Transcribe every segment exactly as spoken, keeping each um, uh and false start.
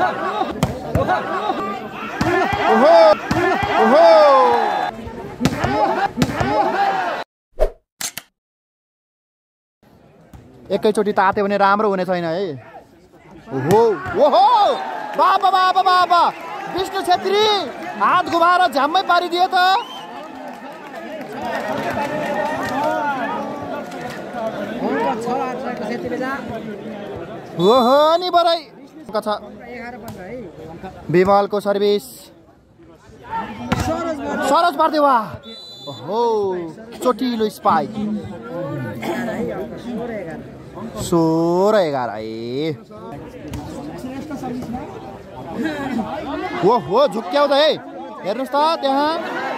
ओहो ओहो एकैचोटि तात्यो भने राम्रो हुने छैन है। ओहो ओहो बाबा बाबा बाबा विष्णु छेत्री हात घुमाएर झ्याम्मै पारिदियो त। ओहो नि बराई छ विमलको सर्भिस सरज बर्देवा। ओहो चोटिलो स्पाइक सोह्र एघार है। हो हो झुक्क्याउँदा है हेर्नुहोस् त त्यहाँ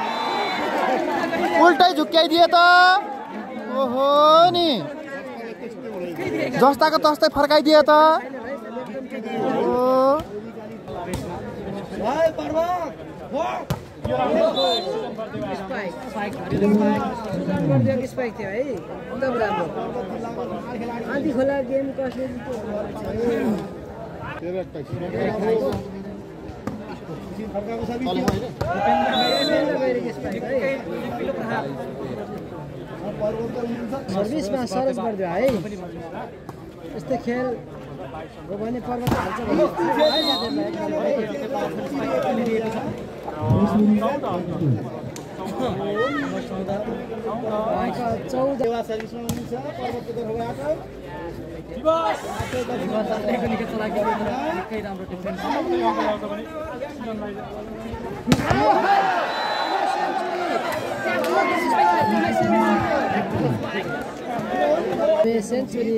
उल्टै झुक्क्याइदिए त। ओहो नि जस्ताको तस्तै फर्काइदिए त। आधी खोला गेम कसले सर्भिसमा सरस गरिदियो है। यस्तो खेल हो भने पर्वत हाल्छ चौध सेन्चुरी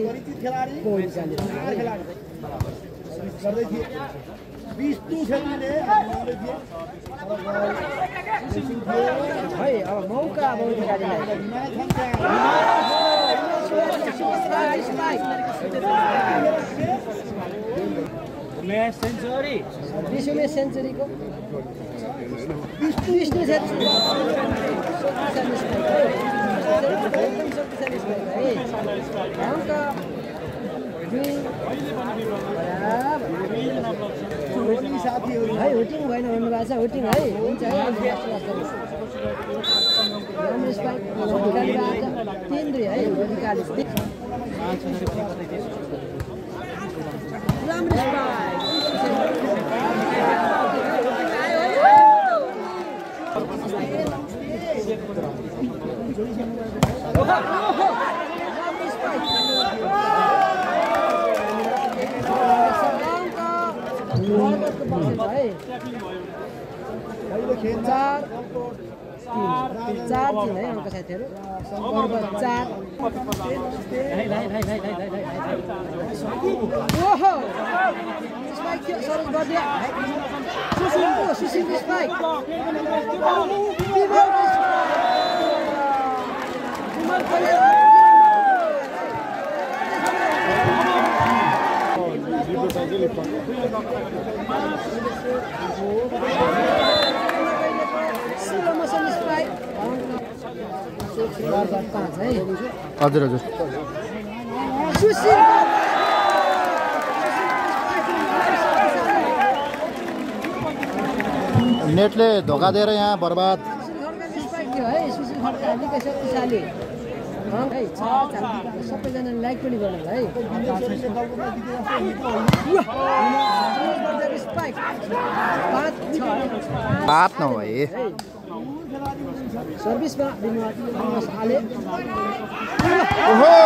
है। अब मौका अब सेन्चुरी विश्वमै सेन्चुरीको विष्णु छेत्री है। हुटिङ भएन भन्नुभएको छ हुटिङ है हुन्छ है। तिन दुई है निकालिस चार चार दिन है अङ्क साथीहरू चार। ओहो स्पाइक थियो सरस गरिदियो सुशीलको सुशीलको स्पाइक हजुर हजुर नेटले धोका दिएर यहाँ बर्बाद सबैजना लाइक पनि गर्नु है। बात नभए सर्भिसमा हाले ओहो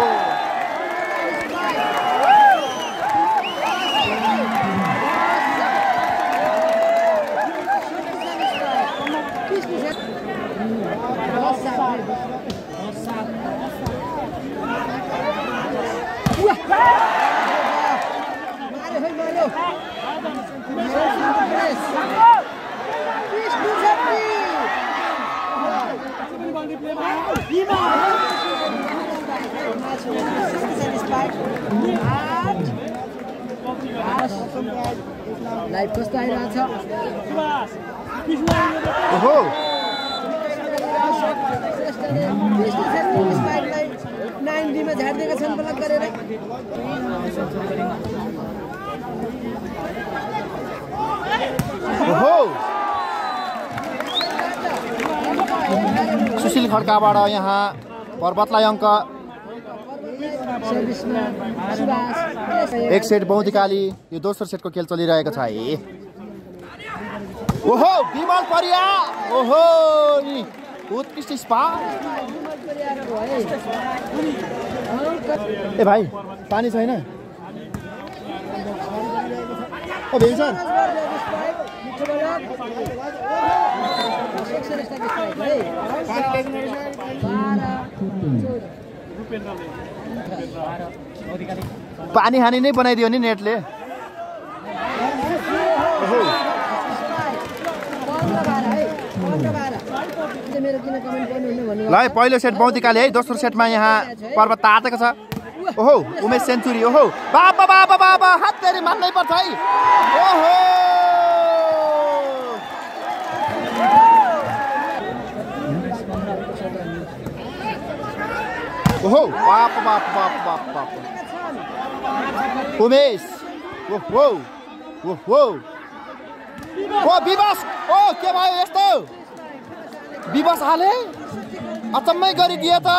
लाइभ कस्तो आइरहेछ ओहो नाइन डीमा झारिदिएका छन् ब्लक गरेर अनिल खड्काबाट यहाँ पर्वतलाई अङ्क। एक सेट बौद्धिकाली। यो दोस्रो सेटको खेल चलिरहेको छ है। ओहो विमल परिया। ओहो नि उत्कृष्ट स्पाइक। ए भाइ पानी छैन? ओ भेन्सर पानी हानी नै बनाइदियो नि नेटले। ल पहिलो सेट बौद्धिकाले है। दोस्रो सेटमा यहाँ पर्वत तातेको छ। ओहो उमेश सेन्चुरी। ओहो बाबा बाबा बाबा हात तेरी मान्नै पर्छ है। ओहो ओहो बाप बाप बाप बाप बाप उमेश। ओहो ओहो ओ विवास। ओ के भयो यस्तो? विवास हाले अचम्मै गरिदिए त।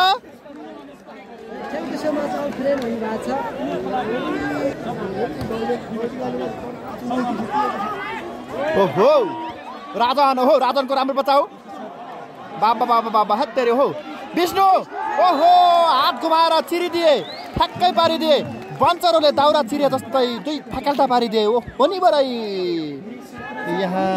ओहो राजन। ओहो राजनको राम्रो बचाउ। बाबा बाबा बाबा हात तेरे। हो विष्णु। ओहो हात घुमाएर चिरिदिए। ठ्याक्कै पारिदिए। बन्चरोले दाउरा चिरे जस्तै दुई फकाल्टा पारिदिए। ओ हो नि बराई यहाँ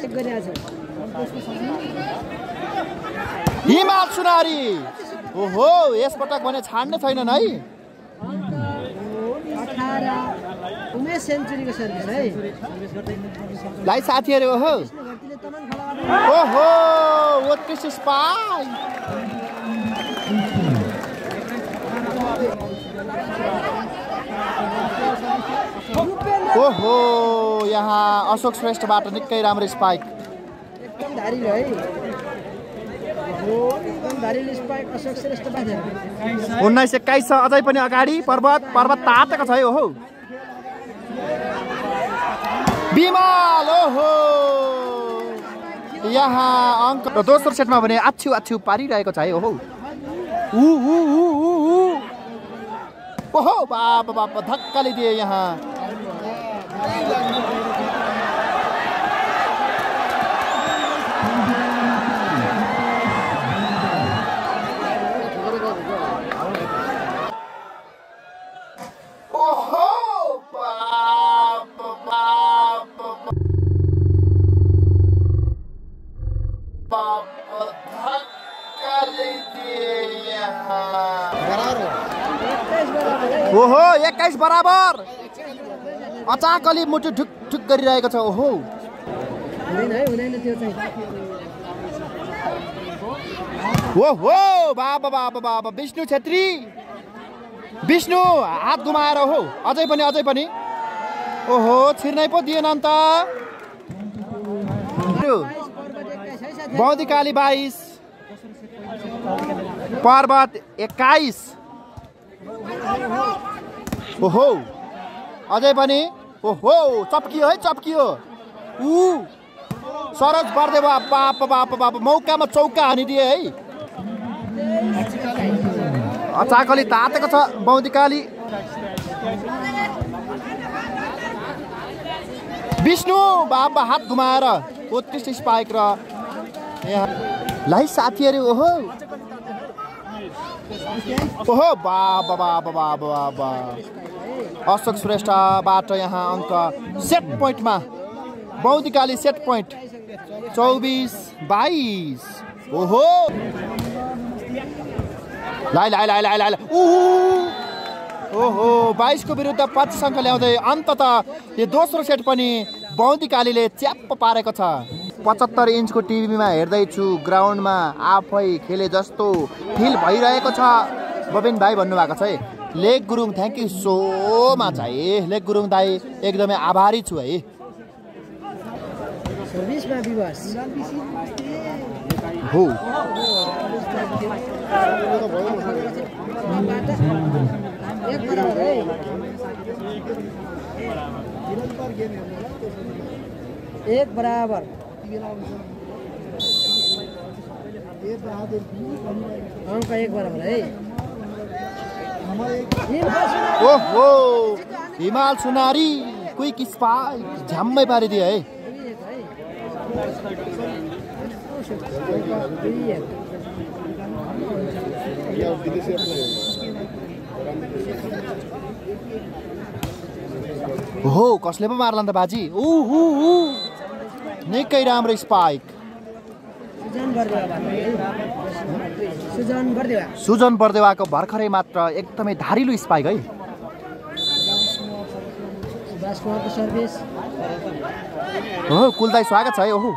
हिमाल सुनारी। ओहो यसपटक भने छाड्ने छैनन् है। उमेश सेन्चुरीको सर्भिस है। लाइ साथीहरु। ओहो ओहो उत्कृष्ट स्पाइक। ओहो यहाँ अशोक श्रेष्ठबाट निकै राम्रो स्पाइक। एकदम धारिलो है। एकदम धारिलो स्पाइक अशोक श्रेष्ठबाट। उन्नाइस एक्काइस छ अझै पनि अगाडि। पर्वत पर्वत तातेको छ है। ओहो विमल। ओहो यहाँ अङ्क। दोस्रो सेटमा भने आछु आछु पारिरहेको छ है। ओहो ऊ ऊ ऊ ऊ ओहो बाप बाप धक्काले दिए यहाँ। ओहो बाप बाप बाप धक्काले दिए यहाँ। ओहो एक्काइस बराबर। अचाकली मुटु ढुक ढुक गरिरहेको छ। ओहो ओहो बाबा बाबा बाबा विष्णु छेत्री। विष्णु हात घुमाएर। हो अझै पनि अझै पनि। ओहो छिर्नै पो दिएन नि त। बौद्धिकाली बाइस पर्वत एक्काइस। ओहो अझै पनि। ओहो चप्कियो है चप्कियो। ऊ सरोज बर्देवा बाप बाप बाप मौकामा चौका हानिदिए है। अचाकली तातेको छ बौद्धिकाली। विष्णु बाबा हात घुमाएर उत्कृष्ट स्पाइक। र यहाँ लाइ साथीहरु। ओहो ओहो बाबा बाबा बाबा बाबा अशोक श्रेष्ठबाट यहाँ अङ्क। सेट पोइन्टमा बौद्धिकाली सेट पोइन्ट चौबिस बाइस। ओहो लाइ लाइ लाइ लाइ लाइ ओहो बाइसको विरुद्ध पच्चिस अङ्क ल्याउँदै अन्तत यो दोस्रो सेट पनि बौद्धिकालीले च्याप्प पारेको छ। पचहत्तर इन्चको टिभीमा हेर्दैछु। ग्राउन्डमा आफै खेले जस्तो फिल भइरहेको छ। बबिन भाइ भन्नुभएको छ है। Lek Gurung thank you so much है। लेक गुरुङ दाई एकदमै आभारी छु है। हो एक बराबर। अङ्क एक बराबर है ओहो हिमाल सुनारी क्विक स्पाइक झ्याम्मै पारिदियो है। हो कसले पो मार्ला नि त बाजी ऊ ऊ ऊ निकै राम्रो स्पाइक। सुजन बर्देवाको भर्खरै मात्र एकदमै धारिलो स्पाइक है। हो कुलदाई स्वागत छ है। ओहो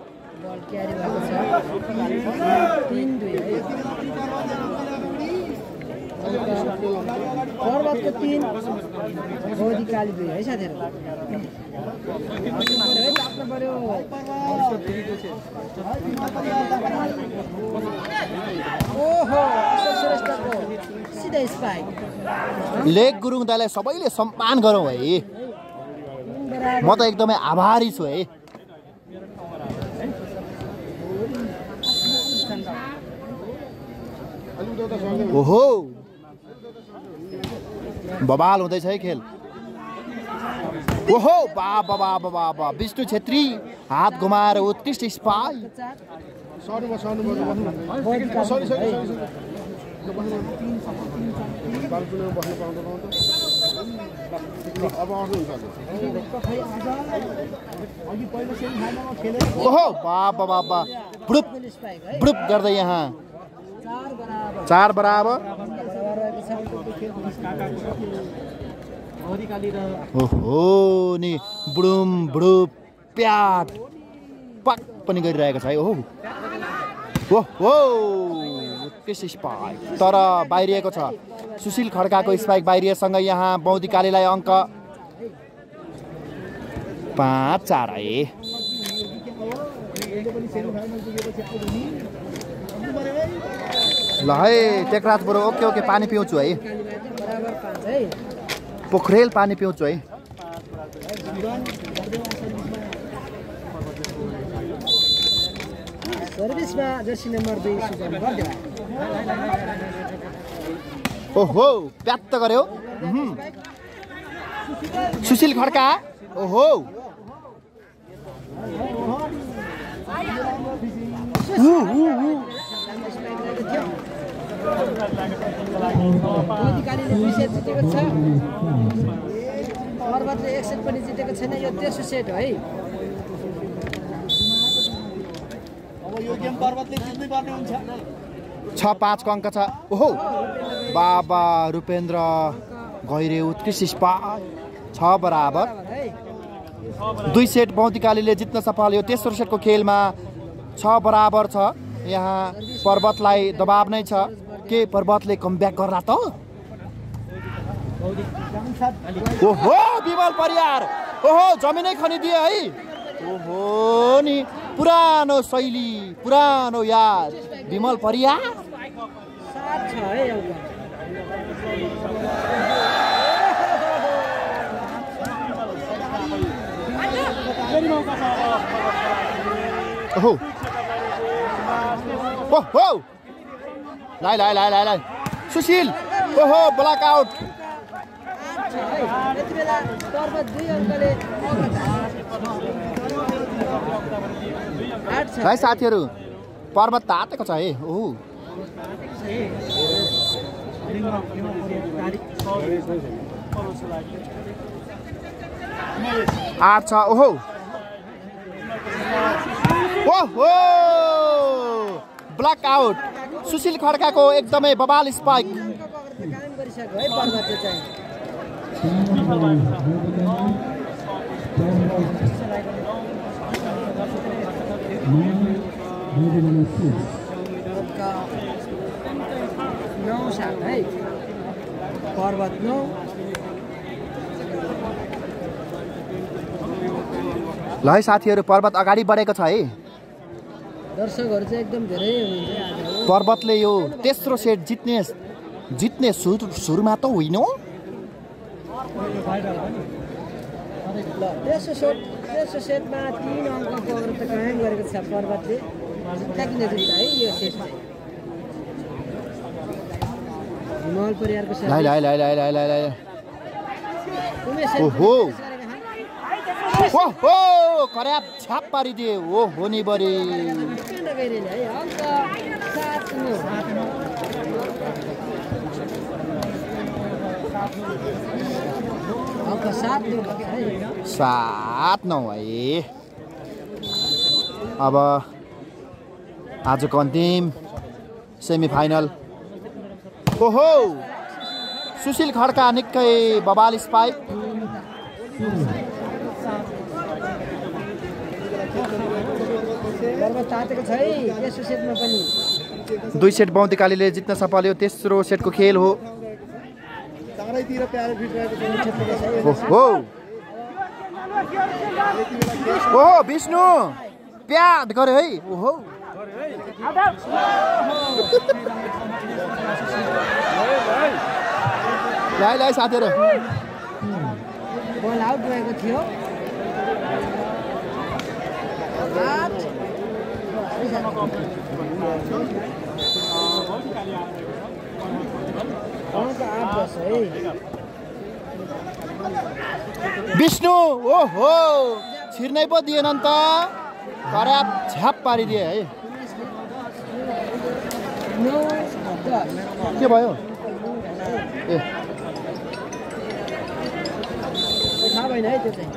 पर्वतको तीन गोदी काली दुई है साथीहरू। ओहो सिधै स्पाइक। लेक गुरुङ दाइलाई सबैले सम्मान गरौँ है। म त एकदमै आभारी छु है। ओहो बबाल हुँदैछ है खेल। ओहो बाबा बाबा बाबा विष्णु छेत्री हात घुमाएर उत्कृष्ट स्पाइक। ओहो बाबा बाबा बुडुप बुडुप गर्दै यहाँ चार बराबर। ओहो नि बुडुम बुडुप प्याट पक पनि गरिरहेको छ है। ओहो ओहो उत्कृष्ट स्पाइक तर बाहिरिएको छ। सुशील खड्काको स्पाइक बाहिरिएसँग यहाँ बौदी कालीलाई अङ्क पाँच चार है। ल है टेकराज बरु ओके ओके पानी पिउँछु है। पोखरेल पानी पिउँछु है। सर्भिसमा जर्सी नम्बर दुई सुजन बर्देवा। ओहो प्यात्त गर्यो सुशील खड्का। ओहो पर्वतले एक सेट पनि जितेको छैन। यो तेस्रो सेट है। छ पाँचको अङ्क छ। ओहो बाबा रूपेन्द्र गैरे उत्कृष्ट स्पाइक छ बराबर। दुई सेट बौद्धिकालीले जित्न सफल। यो तेस्रो सेटको खेलमा छ बराबर छ। यहाँ पर्वतलाई दबाब नै छ। के पर्वतले कमब्याक गर्ला त? ओहो विमल परियार ओहो जमिनै खनिदियो है। ओहो नि पुरानो शैली पुरानो याद विमल परियार। ओहो ओहो लाइ लाइ लाइ लाइ लाइ सुशील ओहो ब्लक आउट। है साथीहरू पर्वत तातेको छ है। ओहो आठ छ। ओहो ओहो ब्लक आउट सुशील खड्काको एकदमै बबाल स्पाइक। नौ सात है पर्वत नौ। ल है साथीहरू पर्वत अगाडि बढेको छ है। दर्शकहरू चाहिँ एकदम धेरै हुनुहुन्छ। पर्वतले यो तेस्रो सेट जित्ने जित्ने सुर सुरुमा त होइन। तेस्रो सेट तेस्रो सेटमा तीन अङ्कको अग्रता कायम गरेको छ पर्वतले। जुत्ता किने जुत्ता है यो सेट चाहिँ हिमाल परिवारको सर्भिस लाइ लाइ लाइ लाइ लाइ लाइ लाइ उमेश ओहो ओहो खराब छाप पारिदिए ओहो नि बरी नगइरेन है अङ्क सात नौ अङ्क सात नौ है सात नौ है अब आजको अन्तिम सेमी फाइनल ओहो सुशील खड्का निकै बबाल स्पाइक गर्व तातेको छ है तेस्रो सेटमा पनि दुई सेट बौद्धिकालीले जित्न सफल हो तेस्रो सेटको खेल हो ओहो ओहो विष्णु प्याद गर्यो है ओहो लाई लाई साथीहरु बल आउट भएको थियो आठ विष्णु ओहो छिर्नै पो दिएन नि त खराब छ्याप पारिदिए है के भयो ए थाहा भएन है त्यो चाहिँ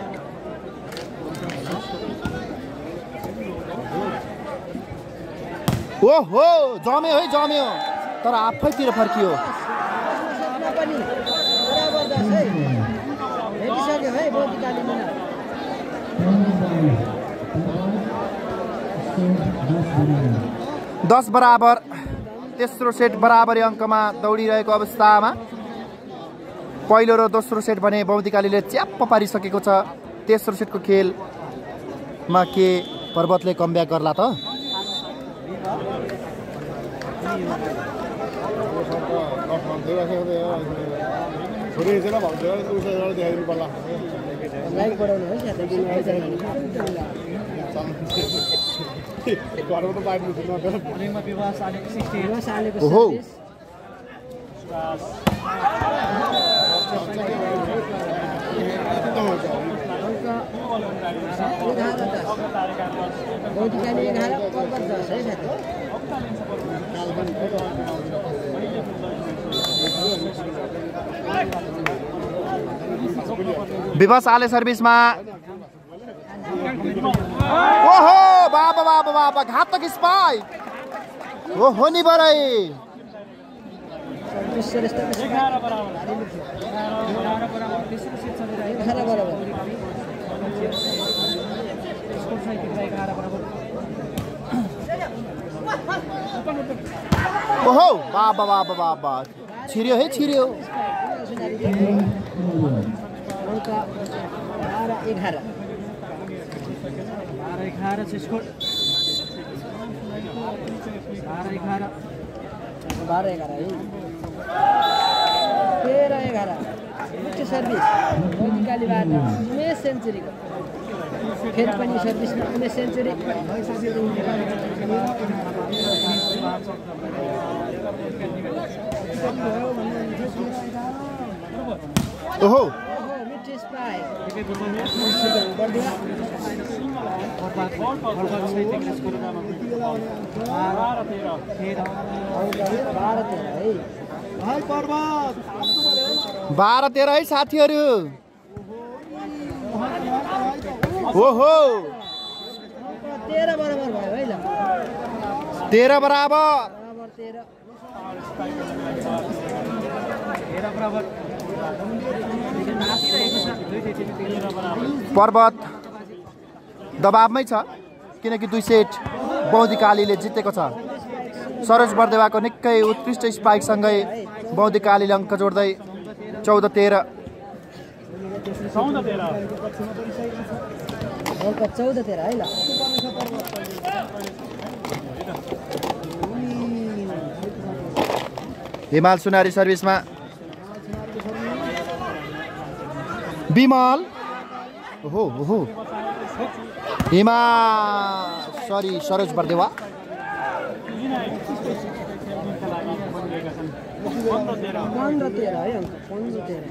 ओहो जम्यो है जम्यो तर आफैतिर फर्कियो पनि बराबर दस है भेटिसक्यो है बौद्धिकालीले दस बराबर तेस्रो सेट बराबरी अङ्कमा दौडिरहेको अवस्थामा पहिलो र दोस्रो सेट भने बौद्धिकालीले च्याप्प पारिसकेको छ तेस्रो सेटको खेलमा के पर्वतले कमब्याक गर्ला त लाइक बढाउनु है ओहो बौद्धिकाली एघार पर्वत दस है साथी विवश आले सर्भिसमा ओहो बाबा बाबा बाबा घातक स्पाइक ओहो नि बराई ओहो बाबा बाबा बाबा छिर्यो है छिर्यो अङ्क बाह्र एघार बाह्र एघार चाहिँ स्कोर बाह्र एघार बाह्र एघार है तेह्र एघार मुख्य सर्भिस बौद्धिकालीबाट उमेश सेन्चुरीको फेरि पनि सर्भिसमा उमेश सेन्चुरी ओहो मिठी स्पाइक बाह्र तेह्र है साथीहरू ओहो तेह्र बराबर भयो है ल तेह्र बराबर बराबर तेह्र तेह्र बराबर पर्वत दबावमै छ किनकि दुई सेट बौद्धिकालीले जितेको छ सरोज बर्देवाको निकै उत्कृष्ट स्पाइकसँगै बौद्धिकालीले अङ्क जोड्दै चौध तेह्र चौध तेह्र है ल हिमाल सुनारी सर्भिसमा विमल ओहो ओहो हिमा सरी सरोज बर्देवा पन्ध्र तेह्र है अङ्क पन्ध्र तेह्र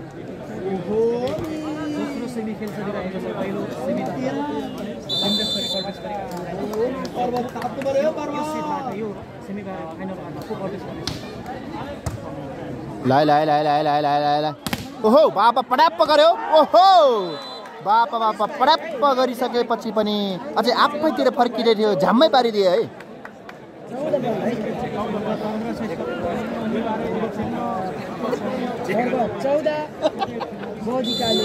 लाइ लाइ लाइ लाइ लाइ लाइ लाइ लाइ ओहो बापा पड्याप्प गर्यो ओहो बापा बापा पड्याप्प गरिसकेपछि पनि अझै आफैतिर फर्किँदै थियो झ्याम्मै पारिदियो है चौध बौद्धिकाले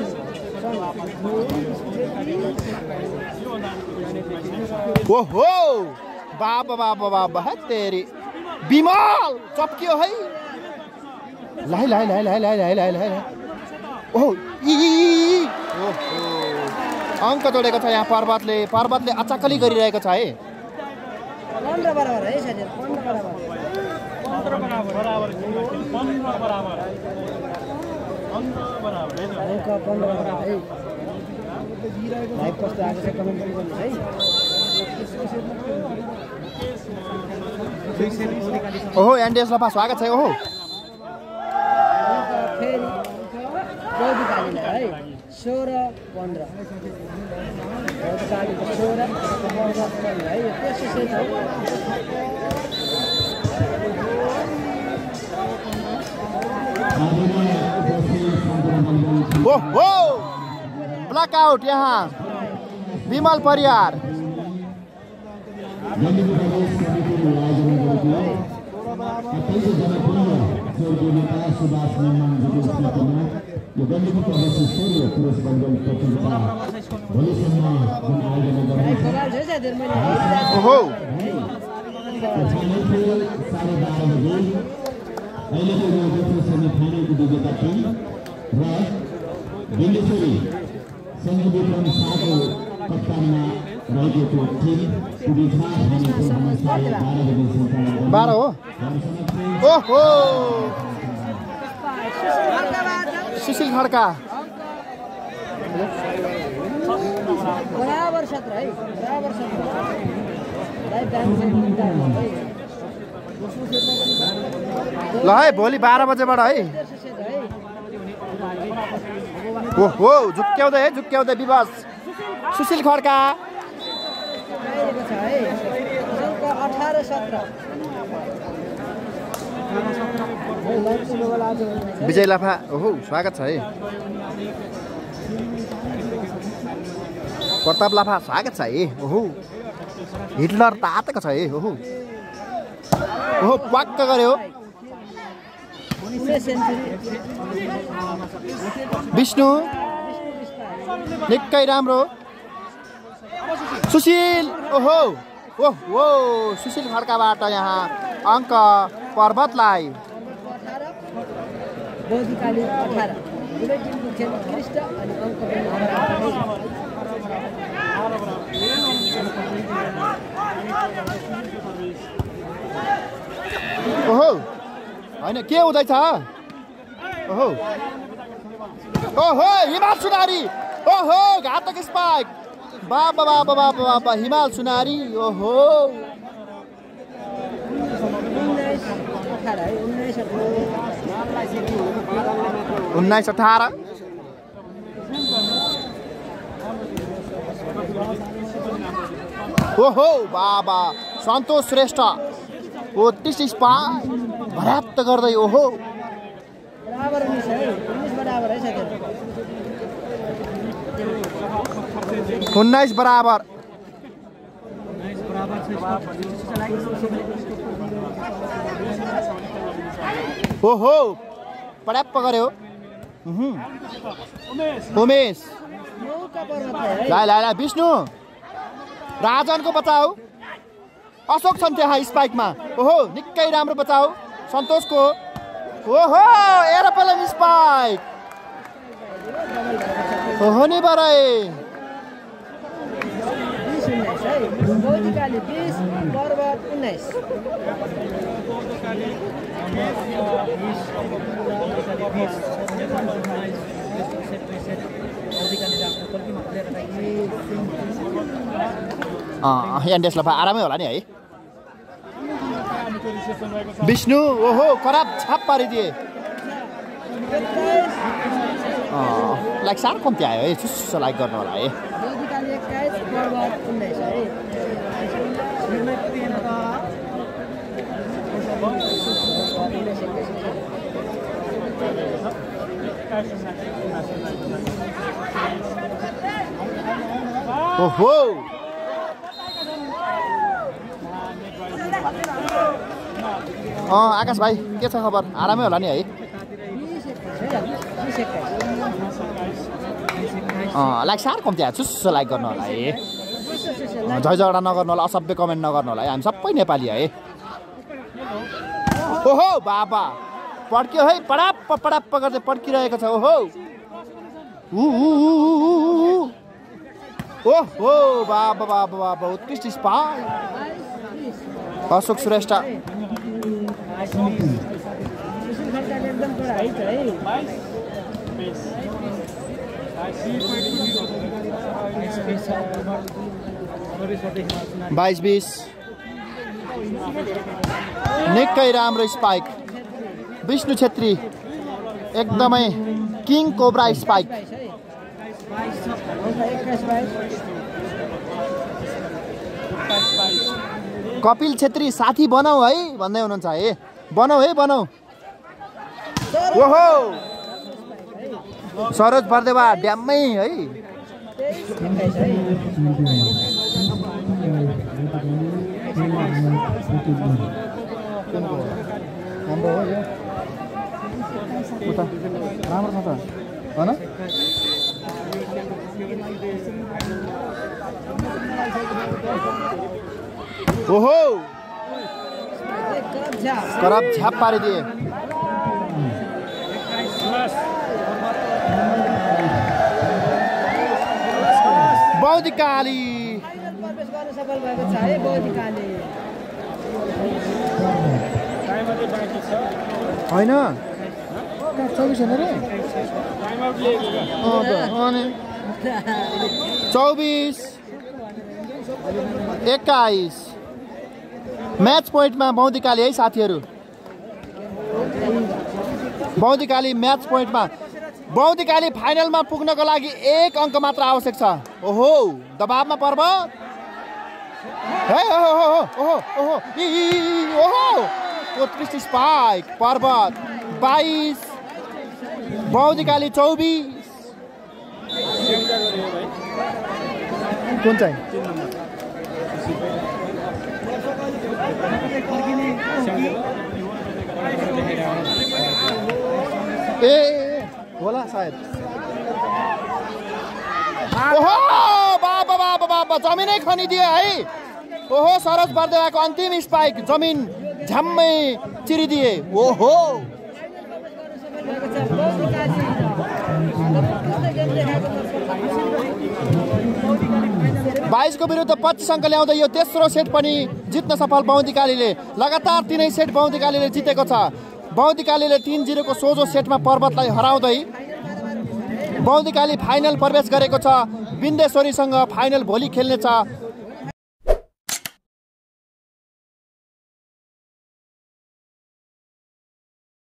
ओहो बाबा बाबा बाबा है तेरी बिमल चप्कियो है लाइ लाइ लाइ लाइ लाइ लाइ लाइ लाइ ओहो इ ओहो अङ्क जोडेको छ यहाँ पर्वतले पर्वतले अचाकली गरिरहेको छ है पन्ध्र बराबर है साथीहरु पन्ध्र बराबर पन्ध्र बराबर पन्ध्र बराबर पन्ध्र बराबर अङ्क पन्ध्र बराबर है लाइभ कस्तो आएको छ कमेन्ट पनि गर्नुहोस् है ओहो एनडीएस लपा स्वागत छ ओहो फेरि बौद्धिकालीलाई है सोह्र पन्ध्र बौद्धिकालीको सोह्र पन्ध्र है त्यसो सेट हो ओहो ब्लैकआउट यहाँ विमल परियार ओहो अहिलेको यो दोस्रो सेमिफाइनलको विजेता टिम र बिन्देश्वरी सङ्घविक्रम शाहको कप्तानमा रहेको टिम पुगेछ बाह्र हो ओहो सुशील खड्का बराबर सत्र है बराबर सत्र ल है भोलि बाह्र बजेबाट है ओहो झुक्क्याउँदै है झुक्क्याउँदै विवास सुशील खड्का अठार सत्र विजय लाफा ओहो स्वागत छ है प्रताप लाफा स्वागत छ है ओहो हिटलर तातेको छ है ओहो ओहो पक्क गर्यो विष्णु निकै राम्रो सुशील ओहो ओहो सुशील खड्काबाट यहाँ अङ्क पर्वतलाई बौद्धिकाली अठार दुवै टिमको खेल उत्कृष्ट अनि अङ्क ओहो होइन के हुँदैछ ओहो ओहो हिमाल सुनारी ओहो घातक स्पाइक बाबा बाबा बाबा बाबा हिमाल सुनारी ओहो उन्नाइस अठार ओहो बाबा सन्तोष श्रेष्ठ ओ तीस स्पाइक पर्याप्त गर्दै ओहो बराबर उन्नाइस है उन्नाइस बराबर है साथीहरु उन्नाइस बराबर ओहो पर्याप्त गर्यो उमेश लाइ लाइ विष्णु राजनको बचाउ अशोक छन् त्यहाँ स्पाइकमा ओहो निकै राम्रो बचाउ सन्तोषको ओहो एरोप्लेन स्पाइक ओहो नि बराए बौद्धिकाली बीस पर्वत उन्नाइस एनडिएस लफा आरामै होला नि है विष्णु ओहो खराब छाप पारिदिए लाइक साह्रो कम्ती आयो है चुस्सो लाइक गर्नु होला है ओहो अँ आकाश भाइ के छ खबर आरामै होला नि है अँ लाइक साह्रो कम्ती आयो चुस्सो लाइक गर्नु होला है झै झगडा नगर्नु होला असभ्य कमेन्ट नगर्नु होला है हामी सबै नेपाली है ओहो बाबा पड्क्यो है पडाप्प पडाप्प गर्दै पड्किरहेको छ ओहो ओहो बाबा बाबा बाबा उत्कृष्ट स्पाइक अशोक श्रेष्ठ बाइस बिस निकै राम्रो स्पाइक विष्णु छेत्री एकदमै king cobra spike Kapil Chhetri साथी बनाऊ है भन्दै हुनुहुन्छ है बनाऊ है बनाऊ ओहो सरोज बर्देवा ड्याममै है राम्रो हो यो उता राम्रो छ त हैन ओहो करप झ्याप पारिदिए बौद्धिकाली सफल भएको छ है बौद्धिकाली होइन चौबिस होइन रे चौबिस एक्काइस म्याच पोइन्टमा बौद्धिकाली है साथीहरू बौद्धिकाली म्याच पोइन्टमा बौद्धिकाली फाइनलमा पुग्नको लागि एक अङ्क मात्र आवश्यक छ ओहो दबावमा पर्वत हे ओहो ओहो ओहो ओहो उत्कृष्ट स्पाइक पर्वत बाइस बौद्धिकाली चौबिस कुन चाहिँ ए होला सायद ओहो बाबा बाबा बाबा जमिनै खनिदियो है ओहो सरोज बर्देवाको अन्तिम स्पाइक जमिन झ्याम्मै चिरिदिए ओहो बाइसको विरुद्ध पच्चिस अङ्क ल्याउँदै यो तेस्रो सेट पनि जित्न सफल बौद्धिकालीले लगातार तीनै सेट बौद्धिकालीले जितेको छ बौद्धिकालीले तीन जिरोको सोझो सेटमा पर्वतलाई हराउँदै बौद्धिकाली फाइनल प्रवेश गरेको छ बिन्देश्वरीसँग फाइनल भोलि खेल्नेछ